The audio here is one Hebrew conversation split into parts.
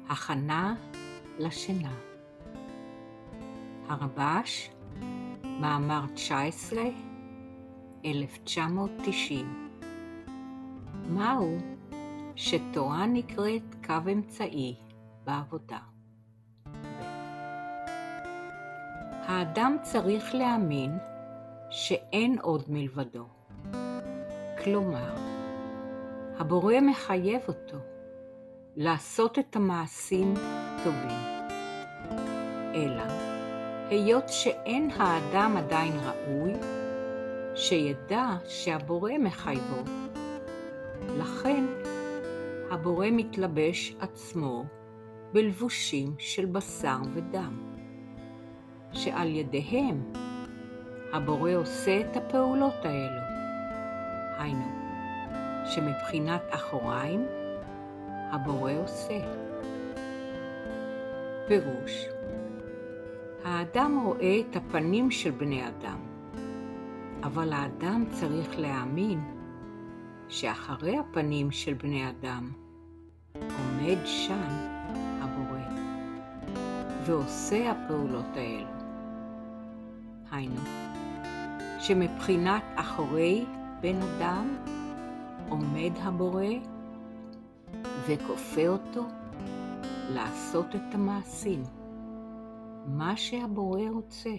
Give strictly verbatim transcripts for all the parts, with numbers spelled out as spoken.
הכנה לשינה. הרב"ש, מאמר תשע עשרה, אלף תשע מאות תשעים. מהו שתורה נקראת קו אמצעי בעבודה? ב. האדם צריך להאמין שאין עוד מלבדו. כלומר, הבורא מחייב אותו לעשות את המעשים טובים. אלא, היות שאין האדם עדיין ראוי, שידע שהבורא מחייבו, לכן הבורא מתלבש עצמו בלבושים של בשר ודם, שעל ידיהם הבורא עושה את הפעולות האלו. היינו, שמבחינת אחוריים הבורא עושה. פירוש, האדם רואה את הפנים של בני אדם, אבל האדם צריך להאמין שאחרי הפנים של בני אדם עומד שם הבורא ועושה הפעולות האלו. היינו, שמבחינת אחורי בן אדם עומד הבורא וכופה אותו לעשות את המעשים, מה שהבורא רוצה.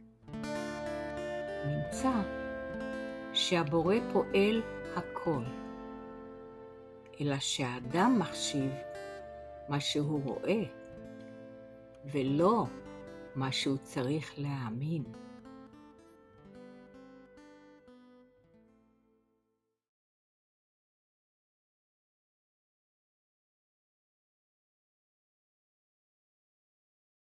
נמצא שהבורא פועל הכל, אלא שהאדם מחשיב מה שהוא רואה, ולא מה שהוא צריך להאמין.